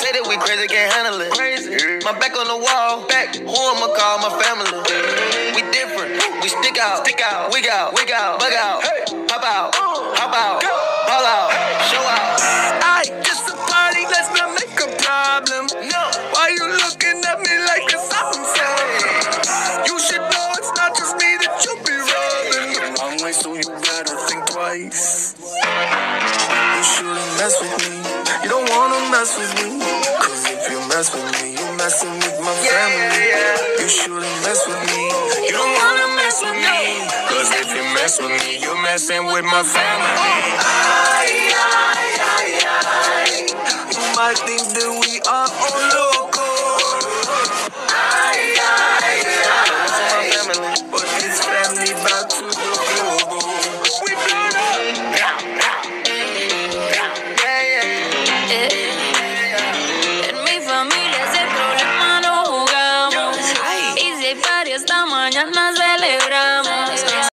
say that we crazy, can't handle it. My back on the wall, who I'ma call my family? We different, we stick out, wig out, bug out, pop out, hop out, ball out, show out. I just a party, let's not make a problem. No, why you looking at me like it's something? You should know it's not just me that you be rubbing the wrong way, so you better think twice. You shouldn't mess with me. You don't wanna mess with me. Cause if you mess with me, you messing with my family. You shouldn't mess with me. You don't wanna mess with me. Cause if you mess with me, you're messing with my family. You might think that we are all loco. But this family back to the global. We blown up. En mi familia ese problema no jugamos. Y si hay party esta mañana